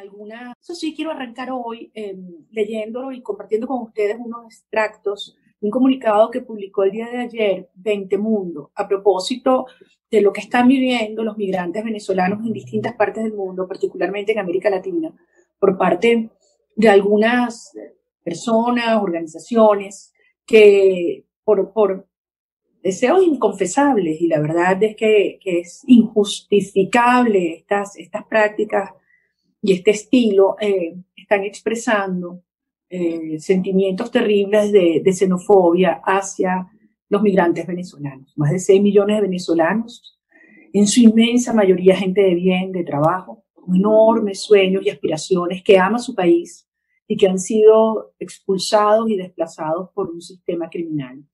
Eso sí, quiero arrancar hoy leyéndolo y compartiendo con ustedes unos extractos de un comunicado que publicó el día de ayer 20 Mundo a propósito de lo que están viviendo los migrantes venezolanos en distintas partes del mundo, particularmente en América Latina, por parte de algunas personas, organizaciones que por deseos inconfesables, y la verdad es que es injustificable estas prácticas y este estilo, están expresando sentimientos terribles de xenofobia hacia los migrantes venezolanos. Más de 6 millones de venezolanos, en su inmensa mayoría gente de bien, de trabajo, con enormes sueños y aspiraciones, que ama su país y que han sido expulsados y desplazados por un sistema criminal.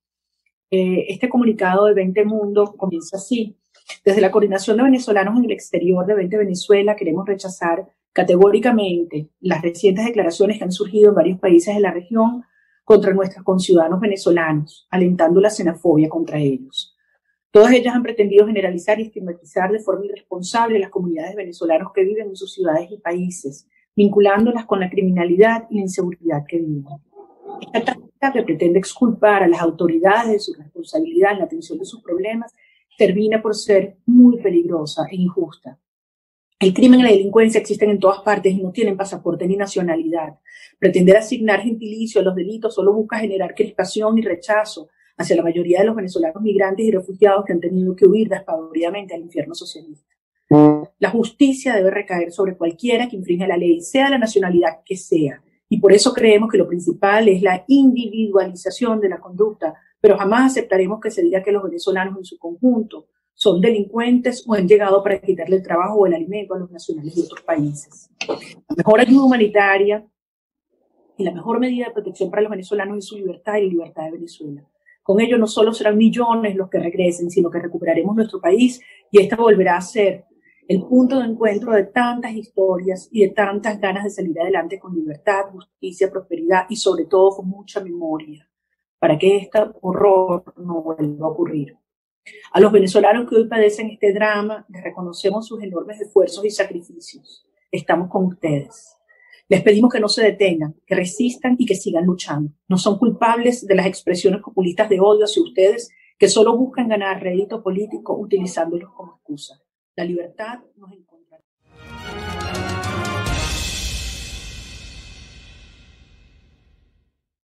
Este comunicado de 20 Mundo comienza así: desde la Coordinación de Venezolanos en el Exterior de 20 Venezuela queremos rechazar categóricamente las recientes declaraciones que han surgido en varios países de la región contra nuestros conciudadanos venezolanos, alentando la xenofobia contra ellos. Todas ellas han pretendido generalizar y estigmatizar de forma irresponsable las comunidades venezolanos que viven en sus ciudades y países, vinculándolas con la criminalidad y la inseguridad que viven. Esta táctica, que pretende exculpar a las autoridades de su responsabilidad en la atención de sus problemas, termina por ser muy peligrosa e injusta. El crimen y la delincuencia existen en todas partes y no tienen pasaporte ni nacionalidad. Pretender asignar gentilicio a los delitos solo busca generar crispación y rechazo hacia la mayoría de los venezolanos migrantes y refugiados que han tenido que huir despavoridamente al infierno socialista. La justicia debe recaer sobre cualquiera que infrinja la ley, sea la nacionalidad que sea. Y por eso creemos que lo principal es la individualización de la conducta, pero jamás aceptaremos que se diga que los venezolanos en su conjunto son delincuentes o han llegado para quitarle el trabajo o el alimento a los nacionales de otros países. La mejor ayuda humanitaria y la mejor medida de protección para los venezolanos es su libertad y la libertad de Venezuela. Con ello no solo serán millones los que regresen, sino que recuperaremos nuestro país y esta volverá a ser el punto de encuentro de tantas historias y de tantas ganas de salir adelante con libertad, justicia, prosperidad y sobre todo con mucha memoria, para que este horror no vuelva a ocurrir. A los venezolanos que hoy padecen este drama, les reconocemos sus enormes esfuerzos y sacrificios. Estamos con ustedes. Les pedimos que no se detengan, que resistan y que sigan luchando. No son culpables de las expresiones populistas de odio hacia ustedes que solo buscan ganar rédito político utilizándolos como excusa. La libertad nos encontrará.